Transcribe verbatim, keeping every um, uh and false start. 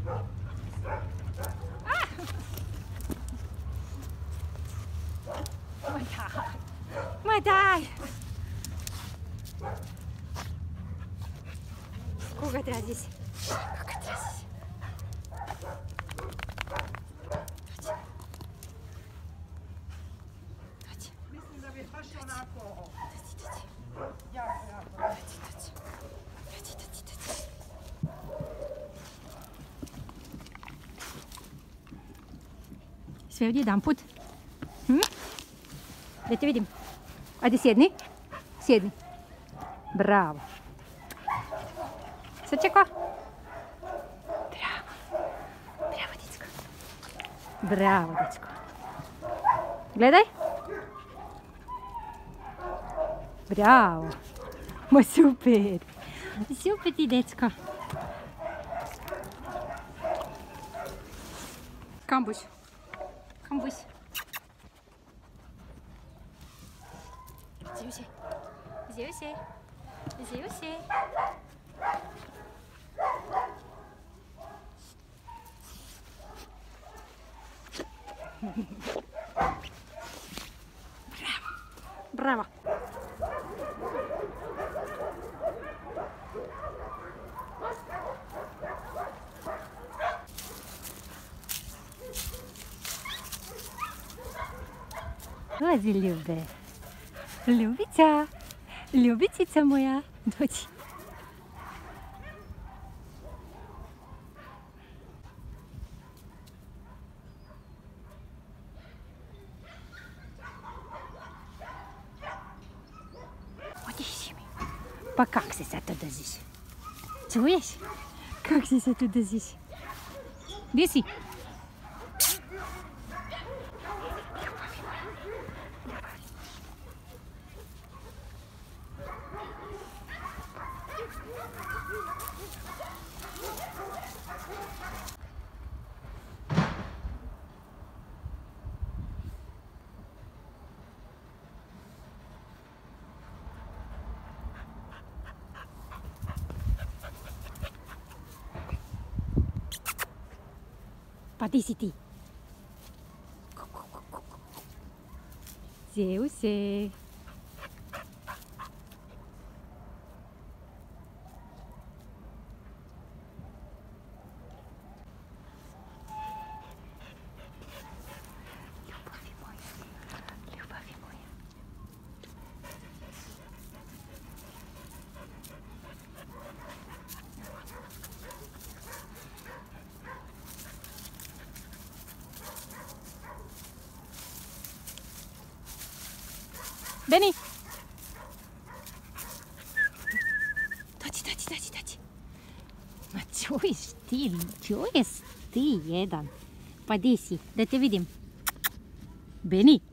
Ma dai! Ma dai! Сколько тебя здесь? Сколько тебя здесь? Dođi. Mislim da bi baš onako... Dođi, dođi. Jako, jako. Dođi, dođi. Dođi, dođi, dođi. Sve ovdje jedan put. Hm? Da te vidim. Ajde, sjedni. Sjedni. Bravo. Sad čekao. Bravo. Bravo, dječko. Bravo, dječko. Gledaj. Bravo. Ma super. Super ti, dječko. Kambuš. Kambuš. Zio se. Zio se. Zio se. Bravo. Bravo. Dođi, Ljube. Ljubica. Ljubicica moja. Dođi. Otiši mi. Pa kak se sad to držiš? Čuješ? Kak se sad to držiš? Gdje si? Pa di si ti? Zeuse. Ljubavi moja. Ljubavi moja. Beni! Dođi, dođi, dođi, dođi. Ma čuješ ti, čuješ ti jedan. Pa di si, da te vidim. Beni!